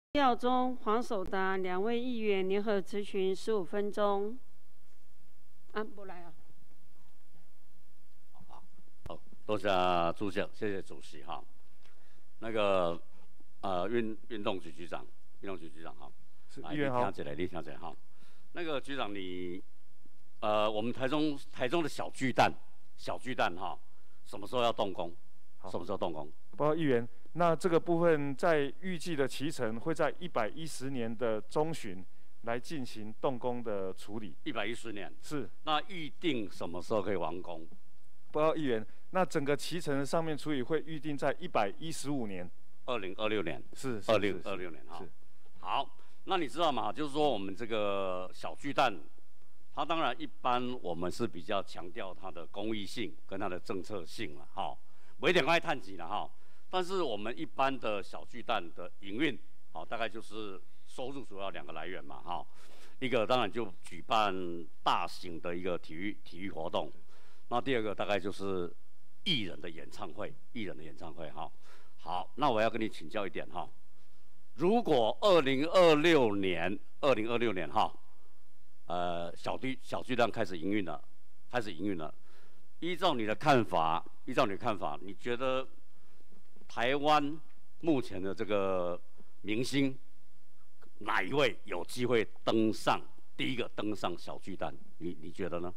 耀宗、黄守达两位议员联合质询15分钟。不来啊。 好，多谢主席，谢谢主席哈。那个运动局局长哈， 议员好， 你听起来哈。那个局长你我们台中的小巨蛋哈，什么时候要动工？什么时候动工？ 报告议员，那这个部分在预计的期程会在110年的中旬来进行动工的处理。 110年是。 那预定什么时候可以完工？ 报告议员，那整个期程上面处理会预定在115年。 2026年。 是。 2026年哈。是。好，那你知道吗？就是说我们这个小巨蛋，它当然一般我们是比较强调它的公益性跟它的政策性了哈。我一点爱探级了哈，但是我们一般的小巨蛋的营运，大概就是收入主要2个来源嘛哈，一个当然就举办大型的一个体育活动，那第二个大概就是艺人的演唱会哈。好，那我要跟你请教一点哈，如果2026年哈，小巨蛋开始营运了，依照你的看法，你觉得台湾目前的这个明星哪一位有机会第一个登上小巨蛋？你觉得呢？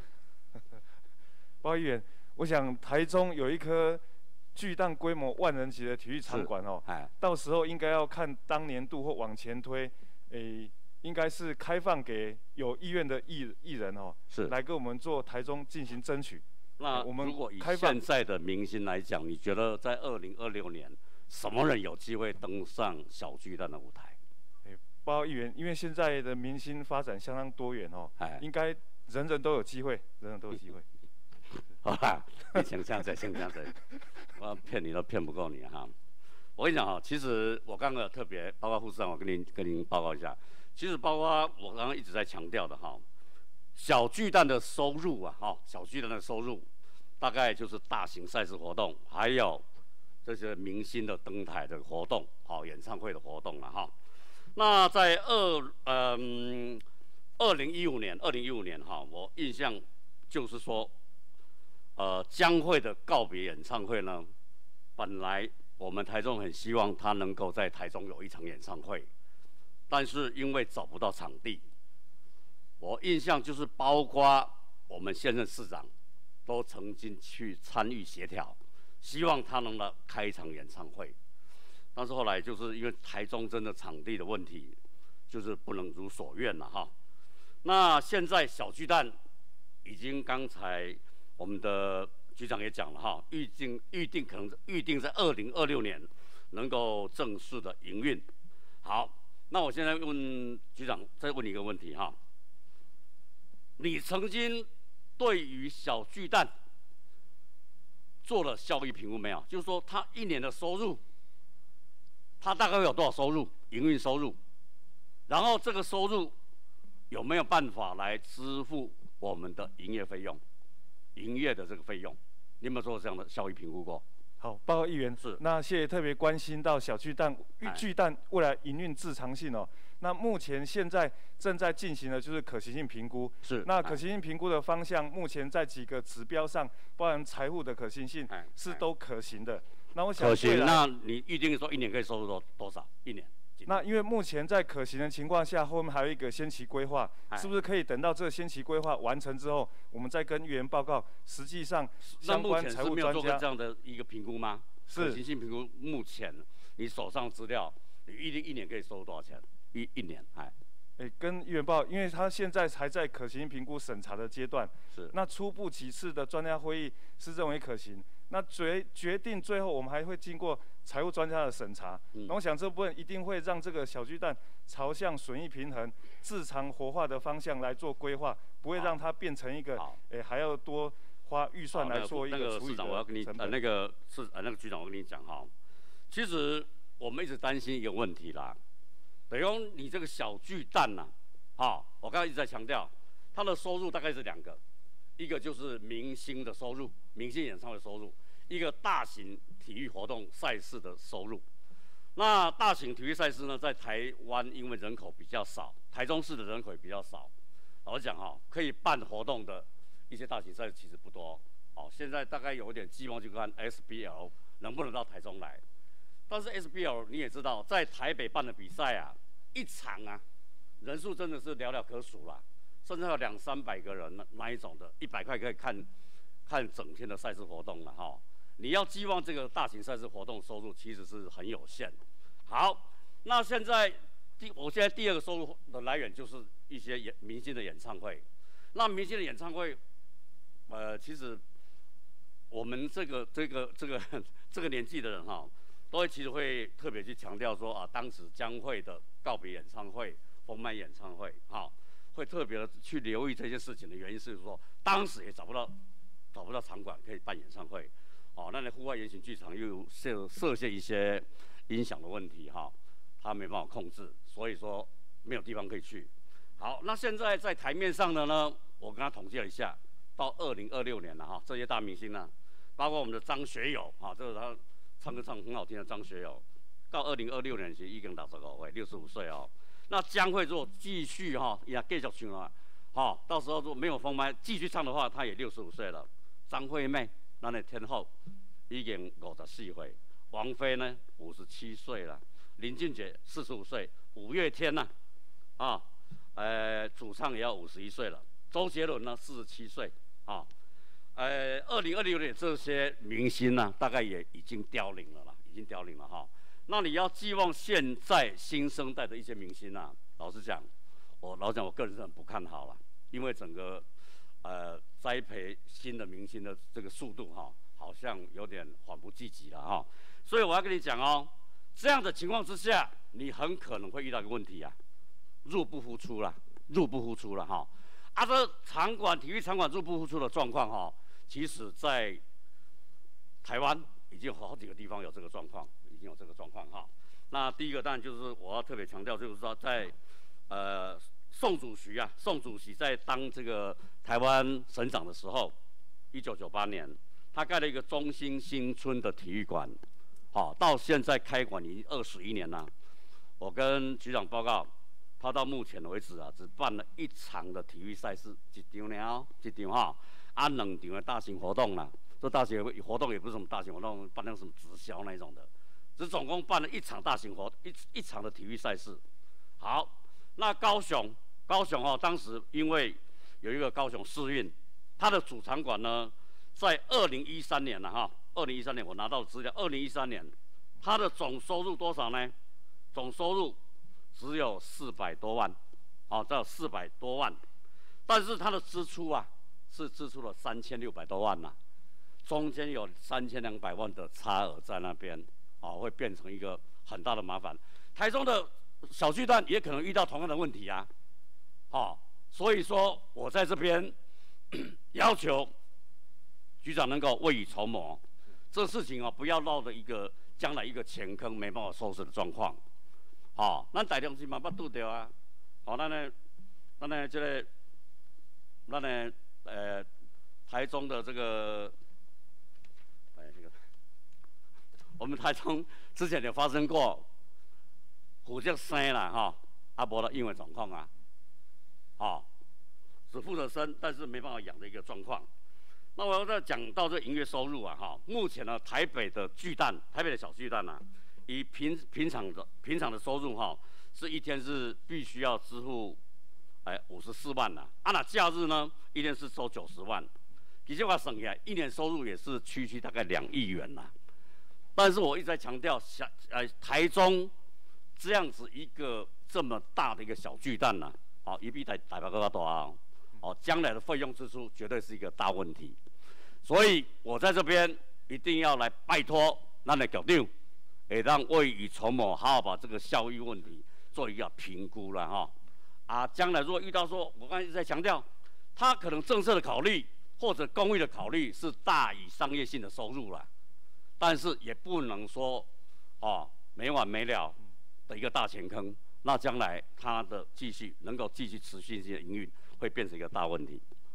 报告议员，我想台中有一颗巨蛋规模万人级的体育场馆哦，到时候应该要看当年度或往前推，应该是开放给有意愿的艺人哦，是来跟我们做台中进行争取。 那如果以现在的明星来讲，你觉得在2026年，什么人有机会登上小巨蛋的舞台？ 报告议员，因为现在的明星发展相当多元哦，应该人人都有机会， 好啦，你先这样子，我骗你都骗不够你哈。我跟你讲哈，其实我刚刚特别报告副市长，我跟您报告一下，其实包括我刚刚一直在强调的哈。小巨蛋的收入啊，大概就是大型赛事活动，还有这些明星的登台的活动，演唱会的活动了哈。那在2015年哈，我印象就是说，江蕙的告别演唱会呢，本来我们台中很希望他能够在台中有一场演唱会，但是因为找不到场地。我印象就是包括我们现任市长都曾经去参与协调，希望他能来开一场演唱会，但是后来就是因为台中真的场地的问题，就是不能如所愿了哈。那现在小巨蛋已经刚才我们的局长也讲了哈，预定在2026年能够正式的营运。好，那我现在问局长再问你一个问题哈。你曾经对于小巨蛋做了效益评估没有？就是说，他1年的收入，他大概有多少收入？营运收入，然后这个收入有没有办法来支付我们的营业的这个费用？你有没有做这样的效益评估过？ 好，报告议员，是。那谢谢特别关心到小巨蛋未来营运自偿性哦。那目前现在正在进行的就是可行性评估。是。那可行性评估的方向，目前在几个指标上，包含财务的可行性，是都可行的。那我想可行，那你预定说1年可以收入多少？1年？ 那因为目前在可行的情况下，后面还有一个先期规划，是不是可以等到这个先期规划完成之后，我们再跟议员报告？实际上，相关财务专家那目前是没有做过这样的一个评估吗？是。可行性评估目前你手上资料，你预定1年可以收入多少钱？一年， 跟议员报，因为他现在还在可行性评估审查的阶段。是。那初步几次的专家会议是认为可行。那决定最后我们还会经过财务专家的审查。那我想这部分一定会让这个小巨蛋朝向损益平衡、自偿活化的方向来做规划，不会让它变成一个还要多花预算来做一个处理的成本。 市长，我要跟你那个局长，我跟你讲哈，其实我们一直担心一个问题啦，等于你这个小巨蛋呐，我刚才一直在强调，它的收入大概是2个。一个就是明星的收入，明星演唱会收入；一个大型体育活动赛事的收入。 那大型体育赛事呢，在台湾因为人口比较少，台中市的人口也比较少，老实讲哈，可以办活动的一些大型赛事其实不多。哦，现在大概有点寄望去看 SBL 能不能到台中来，但是 SBL 你也知道，在台北办的比赛啊，一场啊，人数真的是寥寥可数啦，甚至有200-300个人那一种的，100块可以看整天的赛事活动了哈。你要寄望这个大型赛事活动收入其实是很有限。好，那现在我现在第二个收入的来源就是一些明星的演唱会。那明星的演唱会，其实我们这个年纪的人哈，都会其实会特别去强调说啊，当时将会的告别演唱会、封麦演唱会，会特别的去留意这些事情的原因是说，当时也找不到场馆可以办演唱会。哦，那户外圆形剧场又设限一些音响的问题哈，它没办法控制，所以说没有地方可以去。好，那现在在台面上的呢，我跟他统计了一下，到2026年了哈，这些大明星呢，包括我们的张学友哈，这个他唱歌唱很好听的张学友，到2026年是已经65岁，65岁哦。那将会如果继续哈，也继续唱了，好，到时候如果没有封麦继续唱的话，他也65岁了。张惠妹。咱的天后已经54岁，王菲呢57岁了，林俊杰45岁，五月天呢，主唱也要51岁了，周杰伦呢47岁，2026年这些明星呢，大概也已经凋零了啦，已经凋零了哈。那你要寄望现在新生代的一些明星啊，老实讲，我个人是很不看好了，因为整个。栽培新的明星的这个速度哈，好像有点缓不济急了哈。所以我要跟你讲哦，这样的情况之下，你很可能会遇到一个问题啊，入不敷出了哈。这体育场馆入不敷出的状况哈，其实在台湾已经有好几个地方有这个状况，哈。那第一个当然就是我要特别强调，就是说在宋主席在当这个台湾省长的时候，1998年，他盖了一个中兴新村的体育馆，到现在开馆已经21年了。我跟局长报告，他到目前为止啊，只办了1场的体育赛事，一场2场的大型活动啦。这大型活动也不是什么大型活动，办那什么直销那种的，只总共办了1场大型一场的体育赛事。好，那高雄当时因为有一个高雄世运，它的主场馆呢，在2013年了哈，2013年我拿到资料，2013年它的总收入多少呢？总收入只有400多万，只有400多万，但是它的支出啊，是支出了3600多万呐，中间有3200万的差额在那边，会变成一个很大的麻烦。台中的小巨蛋也可能遇到同样的问题啊。所以说我在这边要求局长能够未雨绸缪，这事情不要闹的将来一个钱坑没办法收拾的状况。咱台中市嘛捌拄到啊，台中的这个，我们台中之前有发生过虎将生啦无了因为状况啊。只负责生，但是没办法养的一个状况。那我要再讲到这营业收入啊，目前呢，台北的小巨蛋啊，以平常的收入是一天是必须要支付54万呐。那假日呢，一天是收90万。其实我算起来，一年收入也是区大概2亿元呐。但是我一直在强调，台中这样子一个这么大的一个小巨蛋呐。一比台北更大将来的费用支出绝对是一个大问题，所以我在这边一定要来拜托咱的局长，会让未雨绸缪，好好把这个效益问题做一个评估了将来如果遇到说，我刚才一直在强调，他可能政策的考虑或者公益的考虑是大于商业性的收入了，但是也不能说没完没了的一个大钱坑。那将来它的能够继续持续性的营运，会变成一个大问题。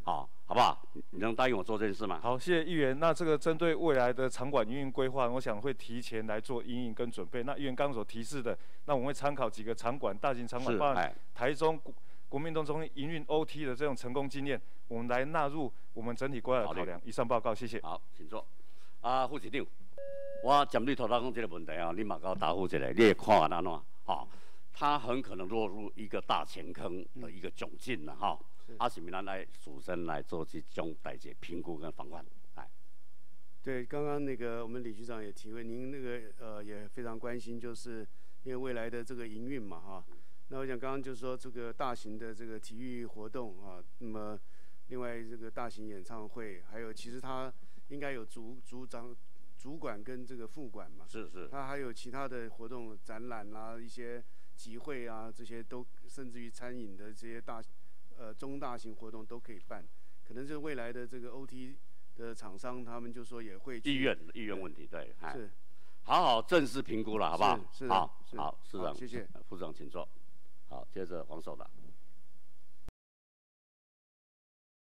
好不好？你能答应我做这件事吗？ 好，谢谢议员。那这个针对未来的场馆营运规划，我想会提前来做因应跟准备。那议员刚刚所提示的，那我们会参考几个场馆，大型场馆，包括台中国民运动中心营运 OT 的这种成功经验，我们来纳入我们整体规划的考量。以上报告，谢谢。 好，请坐。副市长，我针对头头讲这个问题啊，你嘛给我答复一下，你会看安怎？他很可能落入一个大钱坑的一个窘境了哈。是咪咱来主身来做这种代志评估跟防范？ 对，刚刚那个我们李局长也提问，您那个也非常关心，就是因为未来的这个营运嘛哈。那我想刚刚就是说这个大型的这个体育活动啊，那么另外这个大型演唱会，还有其实它应该有主管跟这个副管嘛。 是。 它还有其他的活动、展览啦、一些集会啊，这些都甚至于餐饮的这些中大型活动都可以办。可能是未来的这个 OT 的厂商，他们就说也会意愿问题，对， 是。 好正式评估了，好不好？ 是。 好，市长， 谢谢。 副市长请坐。好，接着黄守的。